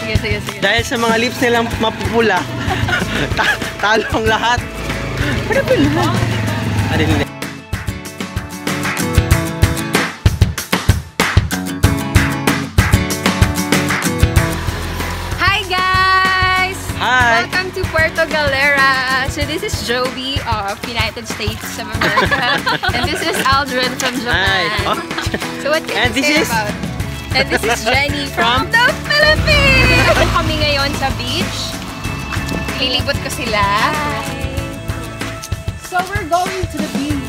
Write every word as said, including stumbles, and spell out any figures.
sige, sige, sige. Dahil sa mga lips nilang mapupula, ta talo ang lahat. Pero pala. Ano hindi? Hi guys! Hi! Welcome to Puerto, Gallera. So this is Joby of United States of America. And this is Aldrin from Japan. Hi. Oh. So what can And you this say is... about? And this is Jenny from, from the Philippines! Kami ngayon sa beach. Ilibot ko sila. So we're going to the beach.